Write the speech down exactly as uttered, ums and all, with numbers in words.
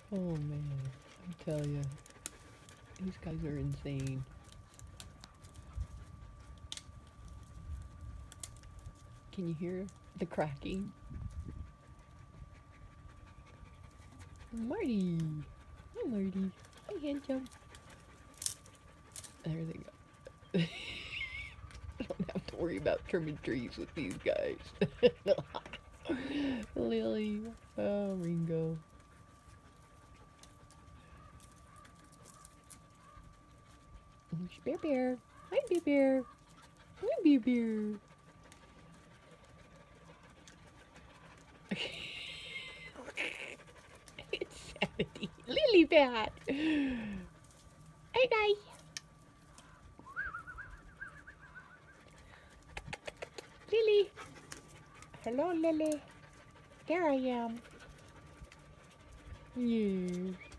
Oh man, I tell you, these guys are insane. Can you hear the cracking? Marty! Hi Marty. Hi handsome. There they go. I don't have to worry about trimming trees with these guys. Lily. Oh, Ringo. Bear Bear. Hi Bear Bear. Hi Bear Bear. It's seventy. Lily Bat. Hey guys. Lily. Hello Lily. There I am. Yeah.